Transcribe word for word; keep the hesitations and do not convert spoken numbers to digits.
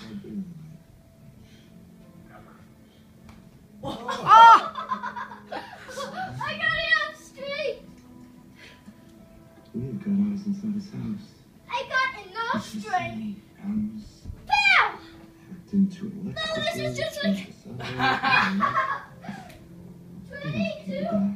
I got it up straight. We had got eyes inside his house. I got it not straight. Hands Bam! hacked into it. No, this is just like... Twenty-two.